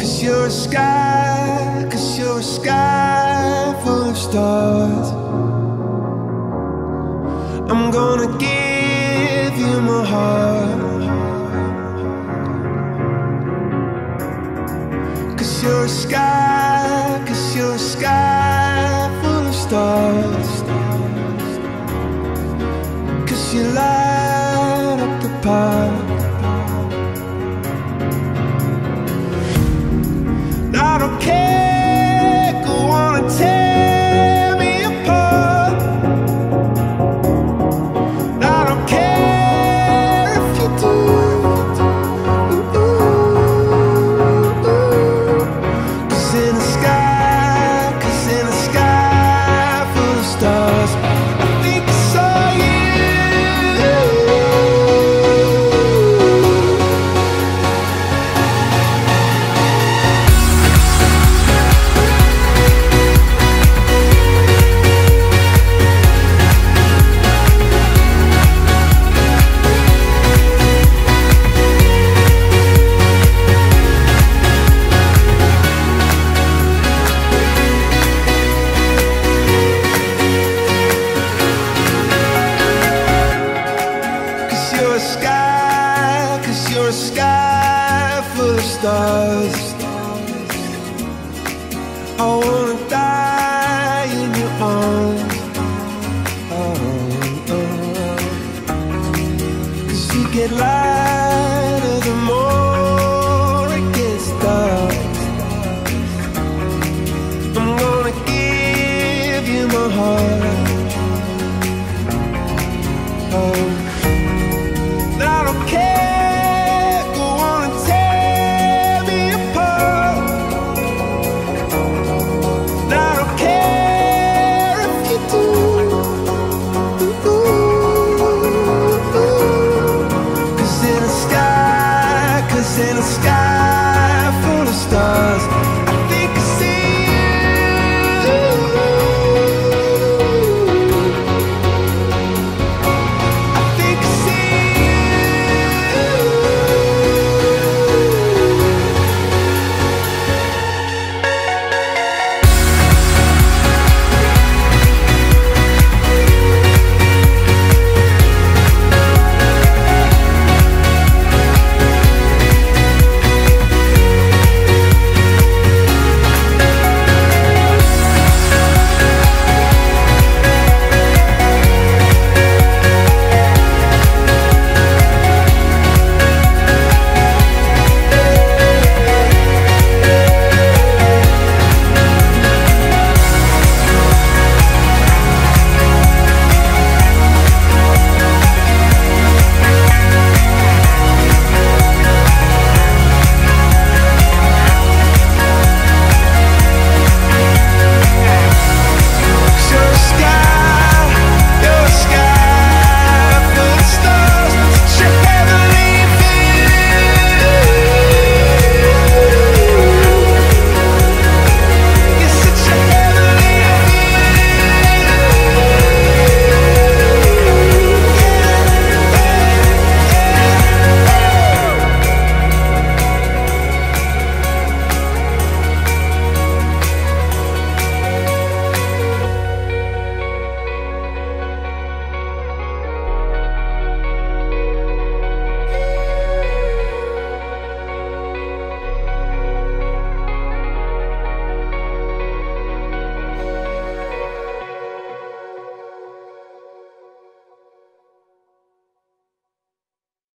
you're a sky, 'cause you're a sky full of stars. I'm gonna give you my heart, 'cause you're a sky, 'cause you're a sky full of stars. 'Cause you light up the park. I don't care, go on and tear me apart. I don't care if you do. Cause in the sky, 'cause in the sky full of stars, I think I saw you. Sky, 'cause you're a sky full of stars. I wanna die in your arms. Oh, oh. 'Cause you get lighter the more it gets dark. I'm gonna give you my heart. Oh, I don't care, go on and tear me apart. I don't care if you do. Cause in the sky, 'cause in the sky